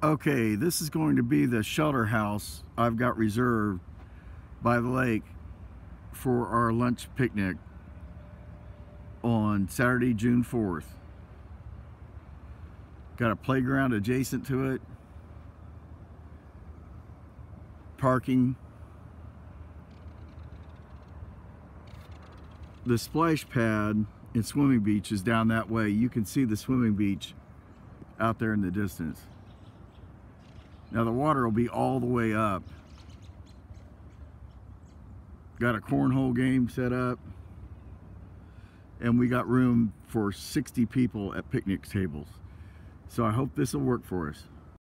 Okay, this is going to be the shelter house I've got reserved by the lake for our lunch picnic on Saturday, June 4th. Got a playground adjacent to it, parking. The splash pad and swimming beach is down that way. You can see the swimming beach out there in the distance. Now the water will be all the way up. Got a cornhole game set up, and we got room for 60 people at picnic tables. So I hope this will work for us.